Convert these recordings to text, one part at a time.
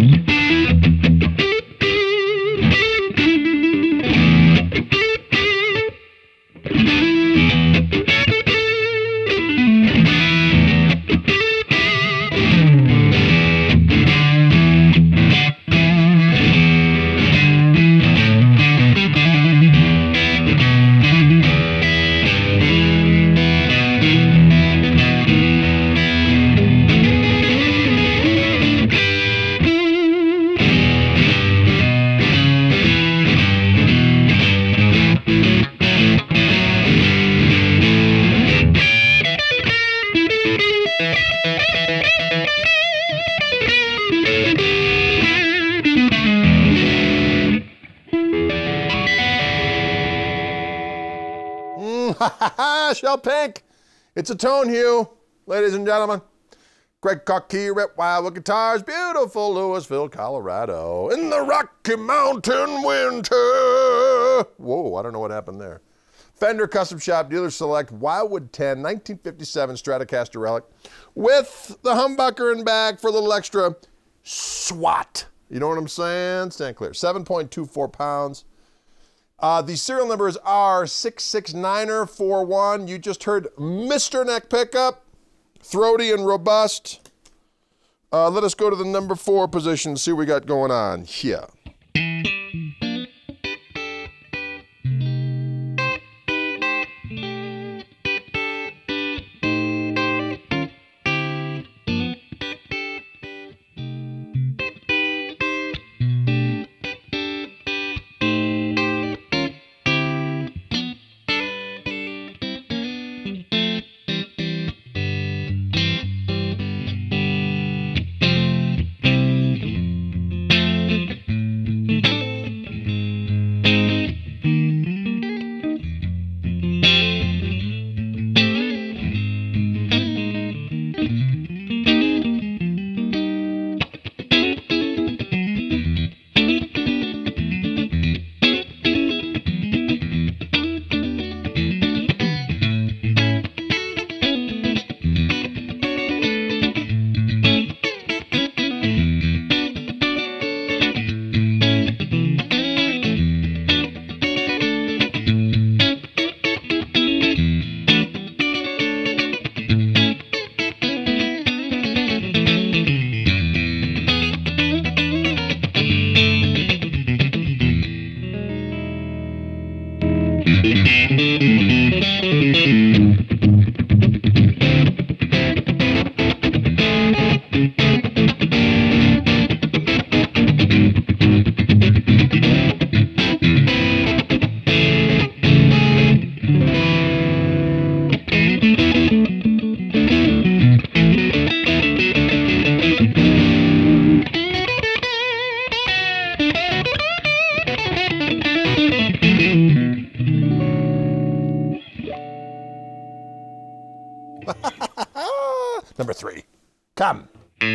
Shell pink. It's a tone hue, ladies and gentlemen. Greg Koch here at Wildwood Guitars, beautiful Louisville, Colorado, in the Rocky Mountain winter. Whoa, I don't know what happened there. Fender Custom Shop Dealer Select Wildwood 10, 1957 Stratocaster Relic, with the humbucker in back for a little extra SWAT. You know what I'm saying? Stand clear. 7.24 pounds. The serial number is R66941. You just heard Mr. Neck Pickup, throaty and robust. Let us go to the number 4 position, see what we got going on here. Number 3, come.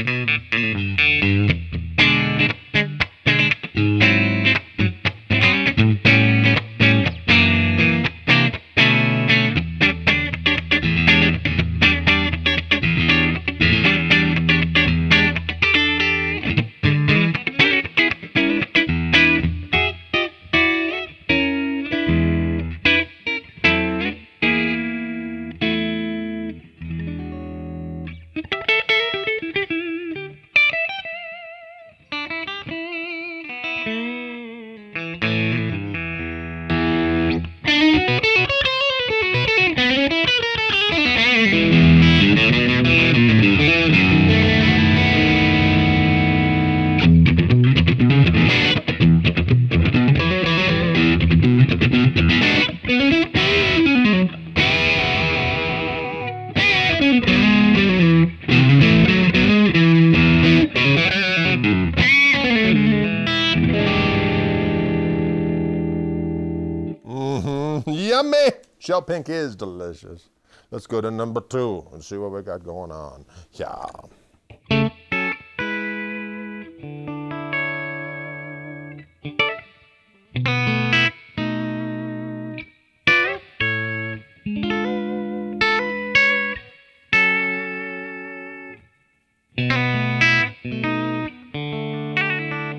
Yummy! Shell pink is delicious. Let's go to number 2 and see what we got going on. Yeah.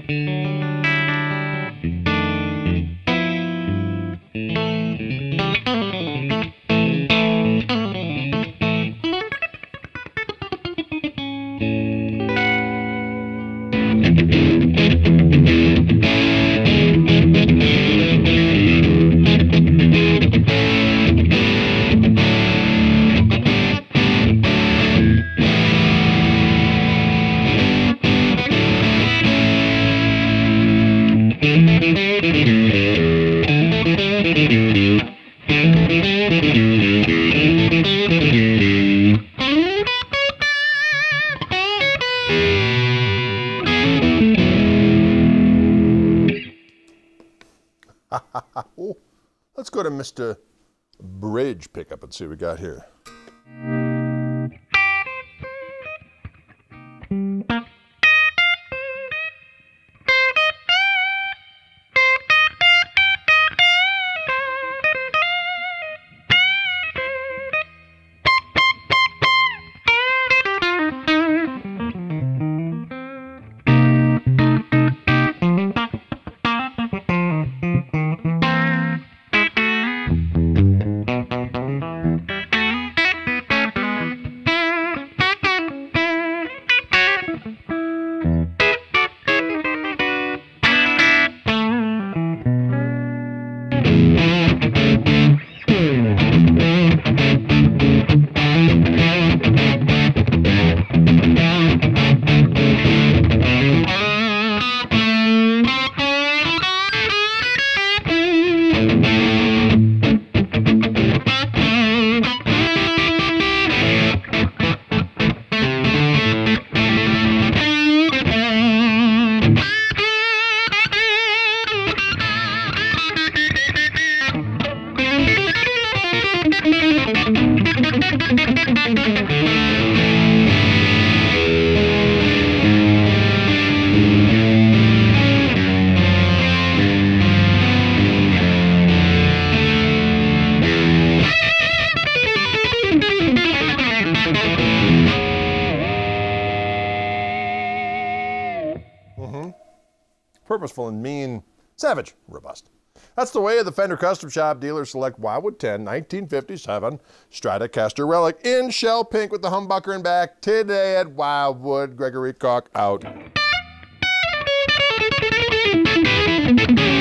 Let's go to Mr. Bridge pickup and see what we got here. Purposeful and mean, savage, robust. That's the way of the Fender Custom Shop Dealer Select Wildwood 10 1957 Stratocaster Relic in shell pink with the humbucker in back today at Wildwood. Gregory Koch out.